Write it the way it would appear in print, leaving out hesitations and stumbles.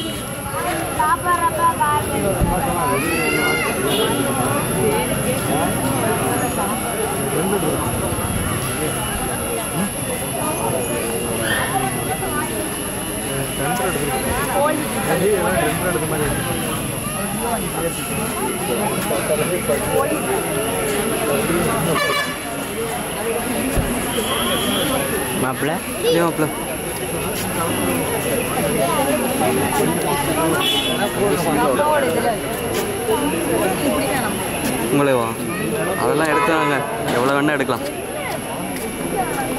मापला ये मापला உங்களே வா அதெல்லாம் எடுத்து வாங்க எவ்வளோ வேணா எடுக்கலாம்